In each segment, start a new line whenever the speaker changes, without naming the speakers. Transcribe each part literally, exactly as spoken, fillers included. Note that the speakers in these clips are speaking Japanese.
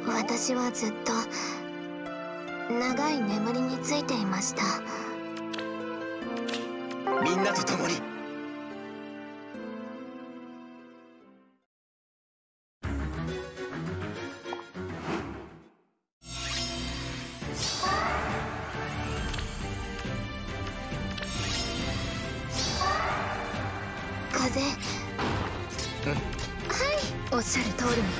私はずっと長い眠りについていました。
みんなと共に。
風。うん、はい、おっしゃる通りに。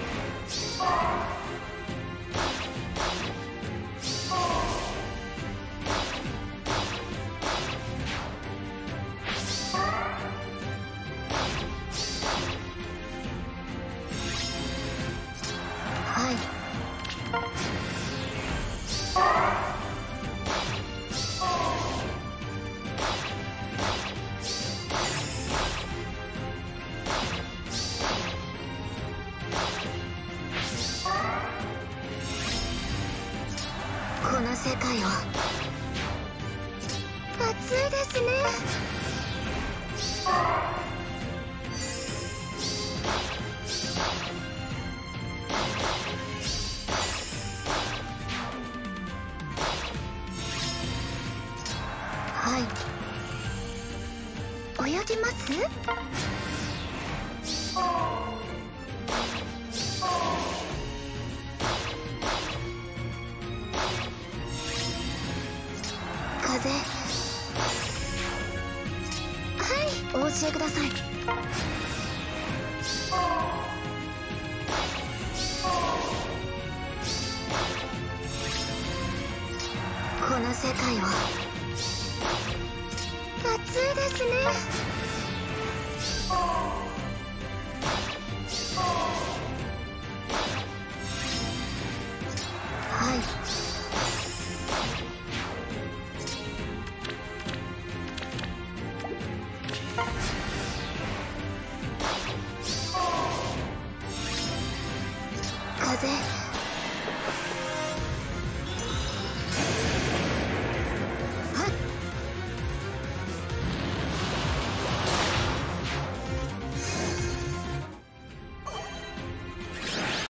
この世界を。暑いですね。はい。泳ぎます？風。はい、お教えください。この世界を。暑いですね。はい。風。